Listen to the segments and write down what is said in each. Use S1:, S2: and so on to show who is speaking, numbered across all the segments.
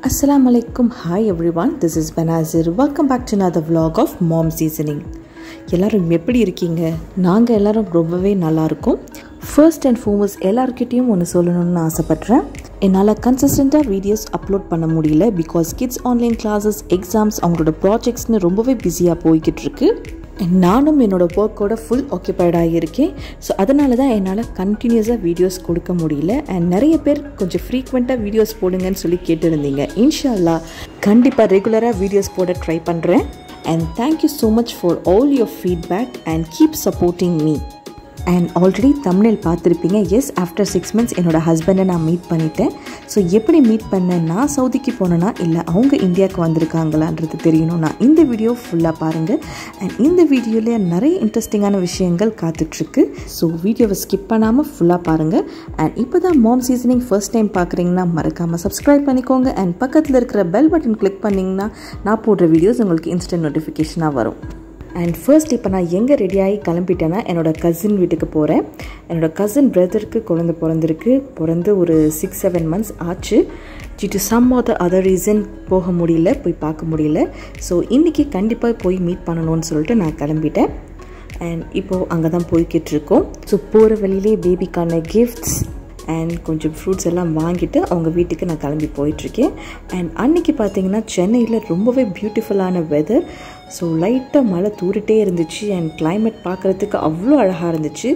S1: Assalamu alaikum. Hi everyone, this is Banazir. Welcome back to another vlog of Mom Seasoning. எல்லாரும் எப்படி இருக்கீங்க? நாங்க எல்லாரும் ரொம்பவே நல்லா இருக்கோம். ஃபர்ஸ்ட் அண்ட் ஃபார்மோஸ்ட் எல்லார்கிட்டயும் ஒன்று சொல்லணும்னு ஆசைப்படுறேன். என்னால் கன்சிஸ்டண்ட்டாக வீடியோஸ் அப்லோட் பண்ண முடியல because kids online classes exams அவங்களோட ப்ராஜெக்ட்ஸ்னு ரொம்பவே பிஸியாக போய்கிட்டு இருக்கு. நானும் என்னோடய ஒர்க்கோட ஃபுல் ஆக்கியபைடாக இருக்கேன். ஸோ அதனால தான் என்னால் கண்டினியூஸாக வீடியோஸ் கொடுக்க முடியல. அண்ட் நிறைய பேர் கொஞ்சம் ஃப்ரீக்வெண்ட்டாக வீடியோஸ் போடுங்கன்னு சொல்லி கேட்டுருந்தீங்க. இன்ஷா அல்லாஹ் கண்டிப்பாக ரெகுலராக வீடியோஸ் போட ட்ரை பண்ணுறேன். And thank you so much for all your feedback and keep supporting me. And already thumbnail பார்த்துருப்பீங்க. எஸ், ஆஃப்டர் 6 months என்னோடய ஹஸ்பண்டை நான் மீட் பண்ணிட்டேன். ஸோ எப்படி மீட் பண்ணேன், நான் சவுதிக்கு போனேன்னா இல்லை அவங்க இந்தியாவுக்கு வந்திருக்காங்களான்றது தெரியணும்னா இந்த வீடியோ ஃபுல்லாக பாருங்கள். அண்ட் இந்த வீடியோவில் நிறைய இன்ட்ரெஸ்டிங்கான விஷயங்கள் காத்துட்ருக்கு. ஸோ வீடியோவை ஸ்கிப் பண்ணாமல் ஃபுல்லாக பாருங்கள். அண்ட் இப்போ தான் மாம் சீசனிங் ஃபர்ஸ்ட் டைம் பார்க்குறீங்கன்னா மறக்காமல் சப்ஸ்கிரைப் பண்ணிக்கோங்க. அண்ட் பக்கத்தில் இருக்கிற பெல் பட்டன் கிளிக் பண்ணிங்கன்னா நான் போடுற வீடியோஸ் உங்களுக்கு இன்ஸ்டன்ட் நோட்டிஃபிகேஷனாக வரும். அண்ட் ஃபர்ஸ்ட் இப்போ நான் எங்கே ரெடியாகி கிளம்பிட்டேன்னா என்னோடய கசின் வீட்டுக்கு போகிறேன். என்னோடய கசின் பிரதருக்கு குழந்தை பிறந்து ஒரு 6-7 months ஆச்சு. due to some or the other reason போக முடியல, போய் பார்க்க முடியல. ஸோ இன்றைக்கி கண்டிப்பாக போய் மீட் பண்ணணும்னு சொல்லிட்டு நான் கிளம்பிட்டேன். அண்ட் இப்போது அங்கே தான் போய்கிட்டுருக்கோம். ஸோ போகிற வழியிலே பேபிக்கான கிஃப்ட்ஸ் அண்ட் கொஞ்சம் ஃப்ரூட்ஸ் எல்லாம் வாங்கிட்டு அவங்க வீட்டுக்கு நான் கிளம்பி போயிட்டுருக்கேன். அண்ட் அன்றைக்கி பார்த்திங்கன்னா சென்னையில் ரொம்பவே பியூட்டிஃபுல்லான வெதர். ஸோ லைட்டாக மழை தூரிட்டே இருந்துச்சு. அண்ட் கிளைமேட் பார்க்குறதுக்கு அவ்வளோ அழகாக இருந்துச்சு.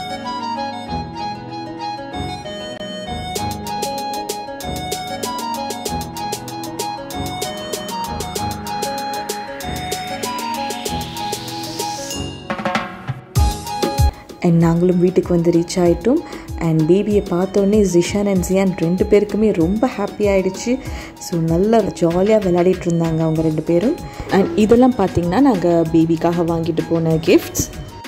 S1: அண்ட் நாங்களும் வீட்டுக்கு வந்து ரீச் ஆகிட்டோம். அண்ட் பேபியை பார்த்தோன்னே ஜிஷான் அண்ட் ஜியான் 2 பேருக்குமே ரொம்ப ஹாப்பி ஆகிடுச்சு. ஸோ நல்லா ஜாலியாக விளையாடிட்டு இருந்தாங்க அவங்க 2 பேரும். அண்ட் இதெல்லாம் பார்த்திங்கன்னா நாங்கள் பேபிக்காக வாங்கிட்டு போன கிஃப்ட்ஸ்.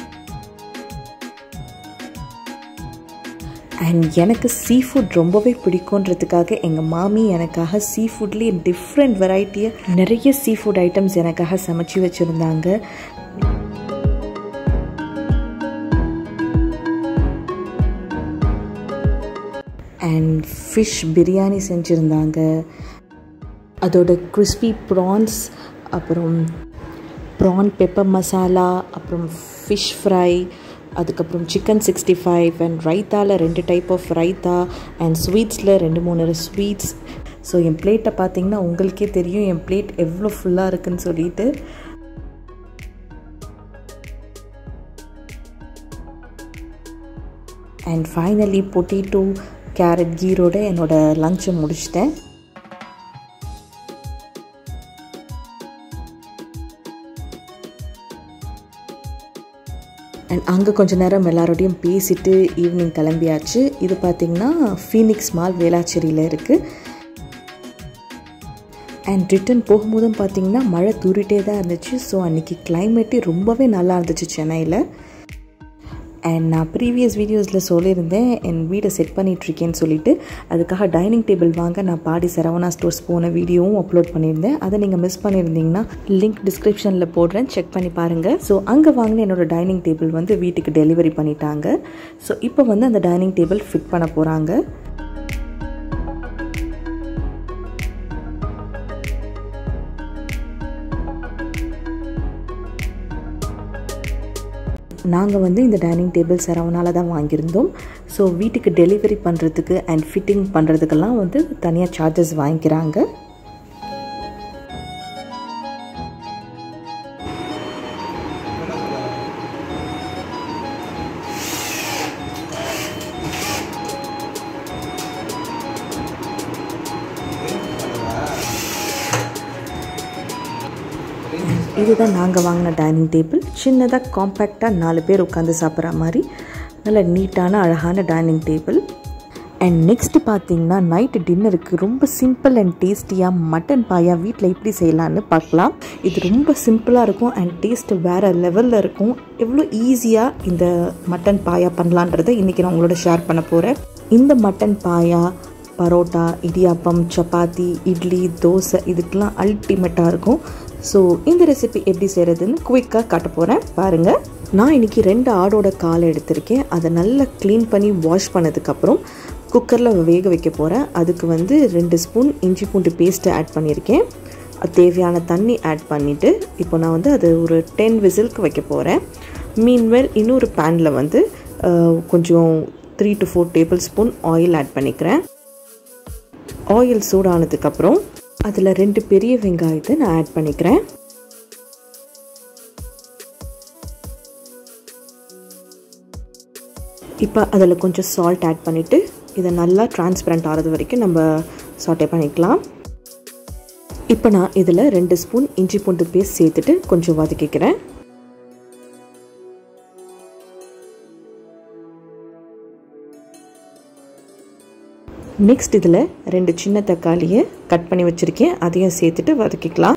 S1: அண்ட் எனக்கு சீ ஃபுட் ரொம்பவே பிடிக்குன்றதுக்காக எங்கள் மாமி எனக்காக சீ ஃபுட்லேயே டிஃப்ரெண்ட் வெரைட்டியாக நிறைய சீ ஃபுட் ஐட்டம்ஸ் எனக்காக சமைச்சு வச்சுருந்தாங்க. அண்ட் ஃபிஷ் பிரியாணி செஞ்சுருந்தாங்க. அதோட கிறிஸ்பி ப்ரான்ஸ், அப்புறம் ப்ரான் பெப்பர் மசாலா, அப்புறம் ஃபிஷ் ஃப்ரை, அதுக்கப்புறம் சிக்கன் 65 அண்ட் ரைத்தாவில் 2 டைப் ஆஃப் ரைத்தா அண்ட் ஸ்வீட்ஸில் 2-3 ஸ்வீட்ஸ். ஸோ என் பிளேட்டை பார்த்திங்கன்னா உங்களுக்கே தெரியும் என் பிளேட் எவ்வளோ ஃபுல்லாக இருக்குதுன்னு சொல்லிட்டு. அண்ட் ஃபைனலி பொட்டேட்டோ கேரட் கீரோட என்னோடய லஞ்சை முடிச்சிட்டேன். அண்ட் அங்கே கொஞ்சம் நேரம் எல்லாரோடையும் பேசிட்டு ஈவினிங் கிளம்பியாச்சு. இது பார்த்திங்கன்னா ஃபீனிக்ஸ் மால் வேளாச்சேரியில் இருக்குது. அண்ட் ரிட்டன் போகும்போதும் பார்த்திங்கன்னா மழை தூரிட்டே தான் இருந்துச்சு. ஸோ அன்றைக்கி கிளைமேட்டே ரொம்பவே நல்லா இருந்துச்சு சென்னையில். அண்ட் நான் ப்ரீவியஸ் வீடியோஸில் சொல்லியிருந்தேன் என் வீடை செட் பண்ணிகிட்ருக்கேன்னு சொல்லிவிட்டு. அதுக்காக டைனிங் டேபிள் வாங்க நான் பாடி சரவணா ஸ்டோர்ஸ் போன வீடியோவும் அப்லோட் பண்ணியிருந்தேன். அதை நீங்கள் மிஸ் பண்ணியிருந்தீங்கன்னா லிங்க் டிஸ்கிரிப்ஷனில் போடுறேன், செக் பண்ணி பாருங்கள். ஸோ அங்கே வாங்கின என்னோடய டைனிங் டேபிள் வந்து வீட்டுக்கு டெலிவரி பண்ணிட்டாங்க. ஸோ இப்போ வந்து அந்த டைனிங் டேபிள் ஃபிட் பண்ண போகிறாங்க. நாங்கள் வந்து இந்த டைனிங் டேபிள் சரவணாவில் தான் வாங்கியிருந்தோம். ஸோ வீட்டுக்கு டெலிவரி பண்ணுறதுக்கு அண்ட் ஃபிட்டிங் பண்ணுறதுக்கெல்லாம் வந்து தனியாக சார்ஜஸ் வாங்கிக்கிறாங்க. இதுதான் நாங்கள் வாங்கின டைனிங் டேபிள். சின்னதாக காம்பேக்டாக 4 பேர் உட்காந்து சாப்பிட்ற மாதிரி நல்ல நீட்டான அழகான டைனிங் டேபிள். அண்ட் நெக்ஸ்ட்டு பார்த்திங்கன்னா நைட்டு டின்னருக்கு ரொம்ப சிம்பிள் அண்ட் டேஸ்டியாக மட்டன் பாயா வீட்டில் எப்படி செய்யலான்னு பார்க்கலாம். இது ரொம்ப சிம்பிளாக இருக்கும் அண்ட் டேஸ்ட்டு வேறு லெவலில் இருக்கும். எவ்வளோ ஈஸியாக இந்த மட்டன் பாயா பண்ணலான்றதை இன்றைக்கி நான் உங்களோட ஷேர் பண்ண போகிறேன். இந்த மட்டன் பாயா பரோட்டா, இடியாப்பம், சப்பாத்தி, இட்லி, தோசை இதுக்கெலாம் அல்டிமேட்டாக இருக்கும். ஸோ இந்த ரெசிபி எப்படி செய்கிறதுன்னு குயிக்காக காட்ட போகிறேன், பாருங்கள். நான் இன்றைக்கி 2 ஆடோட காலை எடுத்திருக்கேன். அதை நல்லா க்ளீன் பண்ணி வாஷ் பண்ணதுக்கப்புறம் குக்கரில் வேக வைக்க போகிறேன். அதுக்கு வந்து 2 ஸ்பூன் இஞ்சி பூண்டு பேஸ்ட்டு ஆட் பண்ணியிருக்கேன். தேவையான தண்ணி ஆட் பண்ணிவிட்டு இப்போ நான் வந்து அது ஒரு 10 விசிலுக்கு வைக்க போகிறேன். மீன்வெல் இன்னொரு பேனில் வந்து கொஞ்சம் 3 to 4 tablespoon oil add பண்ணிக்கிறேன். ஆயில் சூடானதுக்கப்புறம் அதில் 2 பெரிய வெங்காயத்தை நான் ஆட் பண்ணிக்கிறேன். இப்போ அதில் கொஞ்சம் சால்ட் ஆட் பண்ணிவிட்டு இதை நல்லா டிரான்ஸ்பரண்ட் ஆகிறது வரைக்கும் நம்ம சாட்டே பண்ணிக்கலாம். இப்போ நான் இதில் 2 ஸ்பூன் இஞ்சி பூண்டு பேஸ்ட் சேர்த்துட்டு கொஞ்சம் வதக்கிக்கிறேன். நெக்ஸ்ட் இதில் 2 சின்ன தக்காளியை கட் பண்ணி வச்சுருக்கேன், அதையும் சேர்த்துட்டு வதக்கிக்கலாம்.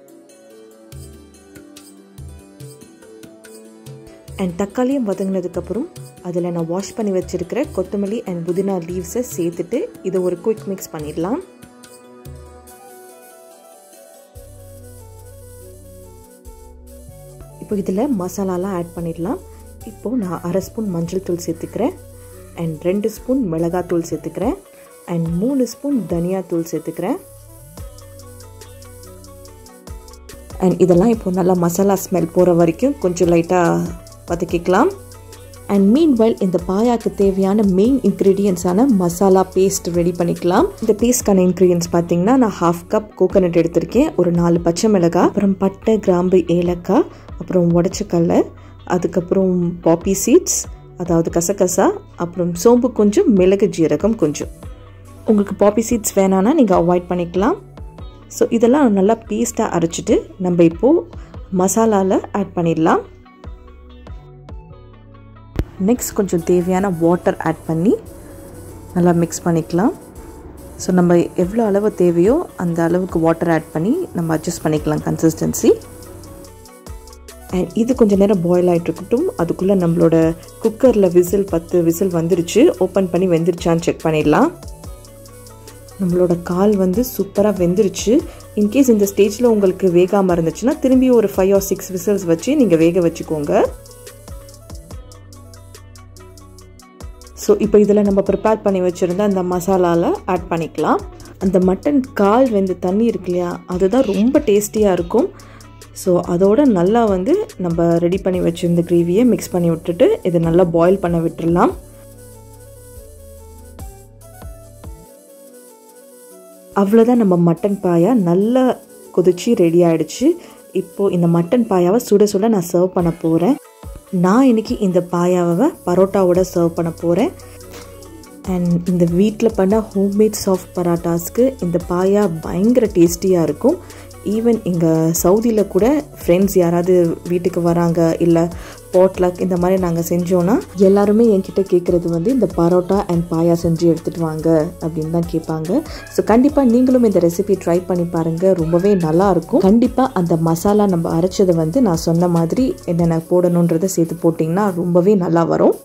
S1: அண்ட் தக்காளியும் வதங்கினதுக்கப்புறம் அதில் நான் வாஷ் பண்ணி வச்சுருக்கிற கொத்தமல்லி அண்ட் புதினா லீவ்ஸை சேர்த்துட்டு இதை ஒரு குயிக் மிக்ஸ் பண்ணிடலாம். இப்போ இதில் மசாலாலாம் ஆட் பண்ணிடலாம். இப்போது நான் 1/2 ஸ்பூன் மஞ்சள் தூள் சேர்த்துக்கிறேன் அண்ட் 2 ஸ்பூன் மிளகாத்தூள் சேர்த்துக்கிறேன் அண்ட் 3 ஸ்பூன் தனியாத்தூள் சேர்த்துக்கிறேன். அண்ட் இதெல்லாம் இப்போ நல்லா மசாலா ஸ்மெல் போகிற வரைக்கும் கொஞ்சம் லைட்டாக வதக்கிக்கலாம். அண்ட் மீன்வைல் இந்த பாயாக்கு தேவையான மெயின் இன்க்ரீடியன்ஸான மசாலா பேஸ்ட் ரெடி பண்ணிக்கலாம். இந்த பேஸ்ட்கான இன்க்ரீடியன்ஸ் பார்த்தீங்கன்னா நான் 1/2 கப் கோகோனட் எடுத்திருக்கேன், ஒரு 4 பச்சை மிளகாய், அப்புறம் பட்டை, கிராம்பு, ஏலக்காய், அப்புறம் உடச்சக்கல்லை, அதுக்கப்புறம் பாப்பி சீட்ஸ் அதாவது கசகசா, அப்புறம் சோம்பு கொஞ்சம், மிளகு ஜீரகம் கொஞ்சம். உங்களுக்கு பாப்பி சீட்ஸ் வேணான்னா நீங்கள் அவாய்ட் பண்ணிக்கலாம். ஸோ இதெல்லாம் நல்லா பேஸ்ட்டாக அரைச்சிட்டு நம்ம இப்போது மசாலாவில் ஆட் பண்ணிடலாம். நெக்ஸ்ட் கொஞ்சம் தேவையான வாட்டர் ஆட் பண்ணி நல்லா மிக்ஸ் பண்ணிக்கலாம். ஸோ நம்ம எவ்வளோ அளவு தேவையோ அந்த அளவுக்கு வாட்டர் ஆட் பண்ணி நம்ம அட்ஜஸ்ட் பண்ணிக்கலாம் கன்சிஸ்டன்சி. அண்ட் இது கொஞ்சம் நேரம் பாயில் ஆகிட்டு இருக்கட்டும். அதுக்குள்ளே நம்மளோட குக்கரில் 10 விசில் வந்துருச்சு. ஓப்பன் பண்ணி வெந்துருச்சான்னு செக் பண்ணிடலாம். நம்மளோட கால் வந்து சூப்பராக வெந்துருச்சு. இன்கேஸ் இந்த ஸ்டேஜில் உங்களுக்கு வேகாமல் இருந்துச்சுன்னா திரும்பி ஒரு 5 or 6 விசில்ஸ் வச்சு நீங்கள் வேக வச்சுக்கோங்க. ஸோ இப்போ இதில் நம்ம ப்ரிப்பேர் பண்ணி வச்சுருந்த அந்த மசாலாவில் ஆட் பண்ணிக்கலாம். அந்த மட்டன் கால் வெந்த தண்ணி இருக்கு இல்லையா, அதுதான் ரொம்ப டேஸ்டியாக இருக்கும். ஸோ அதோட நல்லா வந்து நம்ம ரெடி பண்ணி வச்சுருந்த கிரேவியை மிக்ஸ் பண்ணி விட்டுட்டு இதை நல்லா பாயில் பண்ண விட்டுடலாம். அவ்வளோதான், நம்ம மட்டன் பாயா நல்லா கொதிச்சு ரெடி ஆகிடுச்சு. இப்போது இந்த மட்டன் பாயாவை சுட சுட நான் சர்வ் பண்ண போகிறேன். நான் இன்றைக்கி இந்த பாயாவை பரோட்டாவோட சர்வ் பண்ண போகிறேன். அண்ட் இந்த வீட்டில் பண்ண ஹோம்மேட் சாஃப்ட் பரோட்டாஸ்க்கு இந்த பாயா பயங்கர டேஸ்டியாக இருக்கும். ஈவன் இங்கே சவுதியில் கூட ஃப்ரெண்ட்ஸ் யாராவது வீட்டுக்கு வராங்க, இல்லை பாட்லக் இந்த மாதிரி நாங்கள் செஞ்சோன்னா எல்லாருமே என்கிட்ட கேட்குறது வந்து இந்த பரோட்டா அண்ட் பாயா செஞ்சு எடுத்துகிட்டு வாங்க அப்படின்னு தான் கேட்பாங்க. ஸோ கண்டிப்பாக நீங்களும் இந்த ரெசிபி ட்ரை பண்ணி பாருங்கள், ரொம்பவே நல்லாயிருக்கும். கண்டிப்பாக அந்த மசாலா நம்ம அரைச்சதை வந்து நான் சொன்ன மாதிரி என்னென்ன போடணுன்றதை சேர்த்து போட்டிங்கன்னா ரொம்பவே நல்லா வரும்.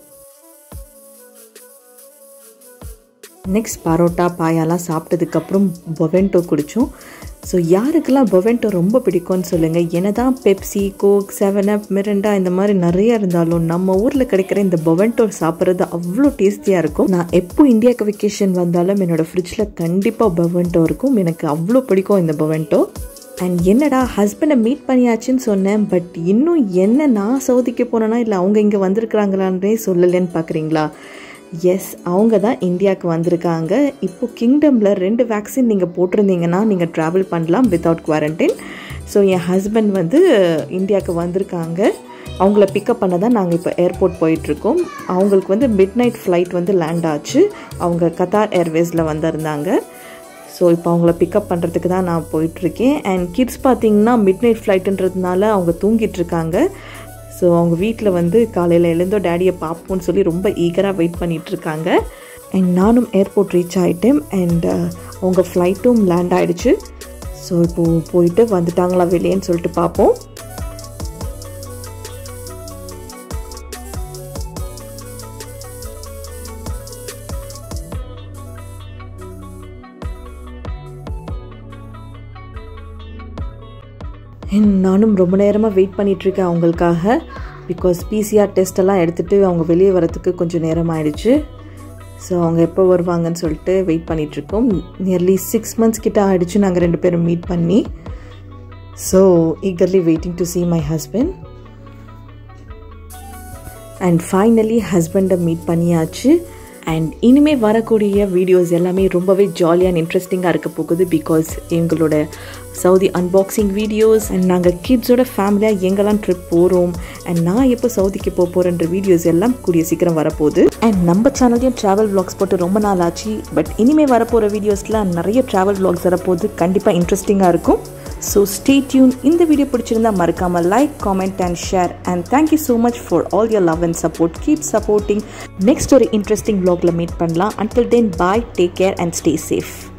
S1: நெக்ஸ்ட் பரோட்டா பாயாலாம் சாப்பிட்டதுக்கப்புறம் பொவென்டோ குடித்தோம். ஸோ யாருக்கெல்லாம் பொவென்டோ ரொம்ப பிடிக்கும்னு சொல்லுங்கள். என்ன தான் பெப்சி, கோக், 7up, மிரிண்டா இந்த மாதிரி நிறையா இருந்தாலும் நம்ம ஊரில் கிடைக்கிற இந்த பொவென்டோ சாப்பிட்றது அவ்வளோ டேஸ்டியாக இருக்கும். நான் எப்போ இந்தியாவுக்கு வெக்கேஷன் வந்தாலும் என்னோடய ஃப்ரிட்ஜில் கண்டிப்பாக பொவென்டோ இருக்கும். எனக்கு அவ்வளோ பிடிக்கும் இந்த பொவென்டோ. அண்ட் என்னடா ஹஸ்பண்டை மீட் பண்ணியாச்சுன்னு சொன்னேன், பட் இன்னும் என்ன நான் சவுதிக்கு போனேன்னா இல்லை அவங்க இங்கே வந்திருக்கிறாங்களான்றே சொல்லலைன்னு பார்க்குறீங்களா? எஸ், அவங்க தான் இந்தியாவுக்கு வந்திருக்காங்க. இப்போது கிங்டமில் 2 வேக்சின் நீங்கள் போட்டிருந்தீங்கன்னா நீங்கள் ட்ராவல் பண்ணலாம் வித்தவுட் குவாரண்டைன். ஸோ என் ஹஸ்பண்ட் வந்து இந்தியாவுக்கு வந்திருக்காங்க. அவங்கள பிக்கப் பண்ண தான் நாங்கள் இப்போ ஏர்போர்ட் போயிட்டுருக்கோம். அவங்களுக்கு வந்து மிட் நைட் ஃப்ளைட் வந்து லேண்ட் ஆச்சு. அவங்க கத்தார் ஏர்வேஸில் வந்திருந்தாங்க. ஸோ இப்போ அவங்கள பிக்கப் பண்ணுறதுக்கு தான் நான் போயிட்டுருக்கேன். அண்ட் கிட்ஸ் பார்த்திங்கன்னா மிட் நைட் ஃப்ளைட்டுன்றதுனால அவங்க தூங்கிட்டுருக்காங்க. ஸோ அவங்க வீட்டில் வந்து காலையில் எழுந்தோ டேடியை பார்ப்போன்னு சொல்லி ரொம்ப ஈகராக வெயிட் பண்ணிகிட்ருக்காங்க. அண்ட் நானும் ஏர்போர்ட் ரீச் ஆகிட்டேன். அண்ட் அவங்க ஃப்ளைட்டும் லேண்ட் ஆகிடுச்சு. ஸோ இப்போது போயிட்டு வந்துட்டாங்களா வெளியேன்னு சொல்லிட்டு பார்ப்போம். நானும் ரொம்ப நேரமாக வெயிட் பண்ணிகிட்ருக்கேன் அவங்களுக்காக. பிகாஸ் PCR டெஸ்ட்டெல்லாம் எடுத்துகிட்டு அவங்க வெளியே வரத்துக்கு கொஞ்சம் நேரம் ஆயிடுச்சு. ஸோ அவங்க எப்போ வருவாங்கன்னு சொல்லிட்டு வெயிட் பண்ணிகிட்ருக்கோம். நியர்லி 6 months கிட்ட ஆகிடுச்சு நாங்கள் 2 பேரும் மீட் பண்ணி. So eagerly waiting to see my husband. And finally ஹஸ்பண்டை மீட் பண்ணியாச்சு. அண்ட் இனிமேல் வரக்கூடிய வீடியோஸ் எல்லாமே ரொம்பவே ஜாலியாக அண்ட் இன்ட்ரெஸ்டிங்காக இருக்க போகுது. பிகாஸ் எங்களோட சவுதி அன்பாக்சிங் வீடியோஸ் அண்ட் நாங்கள் கிட்ஸோட ஃபேமிலியாக எங்கெல்லாம் ட்ரிப் போகிறோம் அண்ட் நான் எப்போ சவுதிக்கு போகிறேன்ற வீடியோஸ் எல்லாம் கூடிய சீக்கிரம் வரப்போகுது. அண்ட் நம்ம சேனல்லையும் ட்ராவல் vlogs போட்டு ரொம்ப நாள் ஆச்சு. பட் இனிமேல் வரப்போகிற வீடியோஸில் நிறைய ட்ராவல் vlogs வரப்போகுது. கண்டிப்பாக இன்ட்ரெஸ்டிங்காக இருக்கும். So stay tuned. இந்த வீடியோ பிடிச்சிருந்தா மறக்காமல் like, comment and share. And thank you so much for all your love and support. Keep supporting. Next ஒரு இன்ட்ரெஸ்டிங் vlogல மீட் பண்ணலாம். Until then, bye, take care and stay safe.